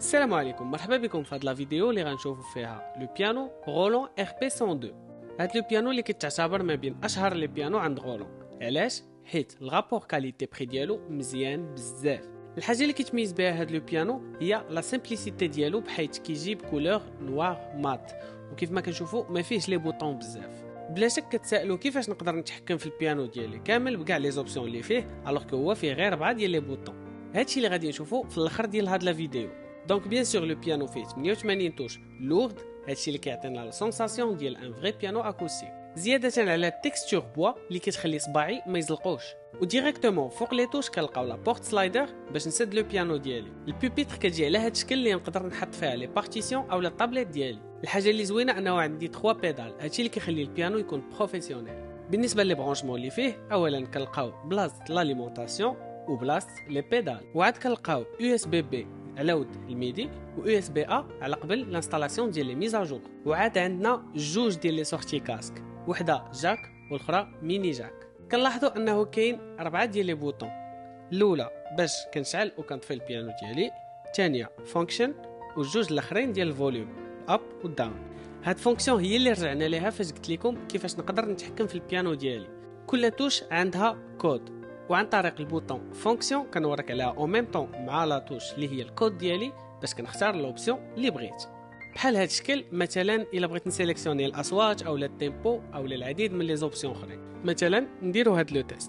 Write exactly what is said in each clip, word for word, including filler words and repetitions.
السلام عليكم، مرحبا بكم في هاد لا فيديو اللي غنشوفوا فيها لو بيانو غولون ار بي مية واثنين. هاد لو بيانو اللي كيتعتبر ما بين اشهر لي بيانو عند غولون. علاش؟ حيت الغابور كاليتي بري ديالو مزيان بزاف. الحاجه اللي كيتميز بها هاد لو بيانو هي لا سامبليسيتي ديالو، بحيث كيجيب كولور نوار مات، وكيف ما كنشوفوا ما فيهش لي بوطون بزاف. بلا شك كتسائلوا كيفاش نقدر نتحكم في البيانو ديالي كامل بكاع لي زوبسيون اللي فيه الوغ كو هو فيه غير أربعة ديال لي بوطون. هادشي اللي غادي نشوفوا في الاخر ديال هاد لا فيديو. دونك بيان سور لو بيانو فيه ثمانية وثمانين توش لورد، هادشي اللي كيعطينا لا سونساسيون ديال ان فري بيانو اكوستيك، زياده على التكستور بوا اللي كتخلي صباعي ما يزلقوش. وديريكتومون فوق لي توش كنلقاو لا بورت سلايدر باش نسد لو بيانو ديالي. البوبيتر كتجي على هاد الشكل اللي نقدر نحط فيها لي بارتيسيون او لا طابليت ديالي. الحاجه اللي زوينه انه عندي ثلاثة بيدال، هادشي اللي كيخلي البيانو يكون بروفيسيونيل. بالنسبه لي برونشمون اللي فيه، اولا كنلقاو بلاصه لاليمونطاسيون وبلاصه لي بيدال، وعاد كنلقاو يو اس بي بي على ود الميدي و يو اس بي ا على قبل الانستالاسيون ديال لي ميزاجور. وعاد عندنا جوج ديال لي سورتي كاسك، وحده جاك والاخرى ميني جاك. كنلاحظوا انه كاين أربعة ديال لي بوطون، الاولى باش كنشعل وكنطفي البيانو ديالي، الثانيه فونكشن، والجوج الاخرين ديال الفوليوم اب والداون. هاد فونكسيون هي اللي رجعنا ليها فاش قلت لكم كيفاش نقدر نتحكم في البيانو ديالي. كل توش عندها كود، وعن طريق البوطون فونكسيون كنوريك عليها او ميم طون مع لا توش اللي هي الكود ديالي باش كنختار لوبسيون اللي بغيت. بحال هاد الشكل مثلا الا بغيت نسيليكسيوني الاصوات او التيمبو او العديد من لي زوبسيون اخرين. مثلا نديرو هاد لو تيست.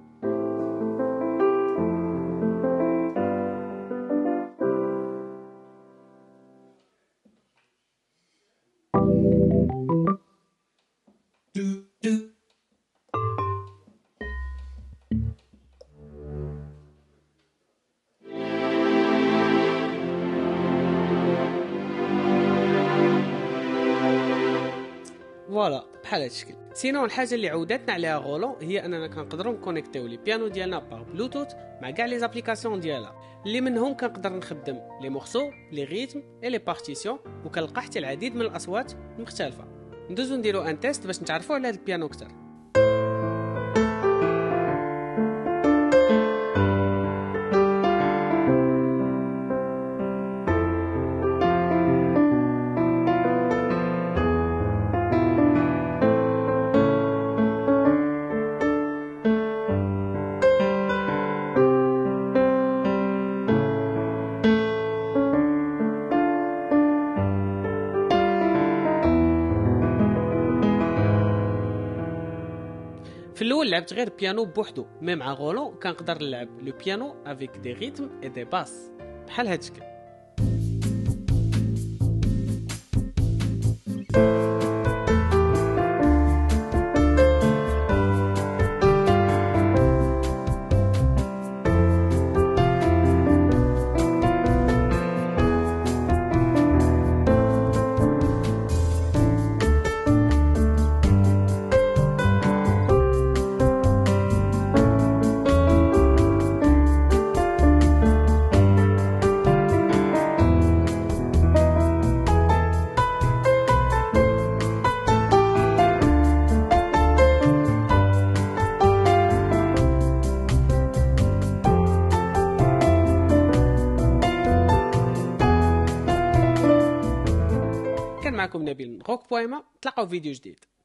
فوالا بحال هاد الشكل. سينو الحاجه اللي عودتنا عليها غولون هي اننا كنقدروا نكونيكتيو لي بيانو ديالنا باغ بلوتوث مع كاع لي زابليكاسيون ديالها، اللي منهم كنقدر نخدم لي مورسو، لي ريتم اي لي بارتيسيون، وكنلقى حتى العديد من الاصوات المختلفه. ندوزو نديرو ان تيست باش نتعرفوا على هاد البيانو اكثر. في الاول لعبت غير بيانو بوحدو، مي مع غولون كنقدر نلعب لو بيانو افيك دي ريتم اي دي باس بحال هاد الشكل. كان معكم نبيل من روك بويما، تلاقاو في فيديو جديد.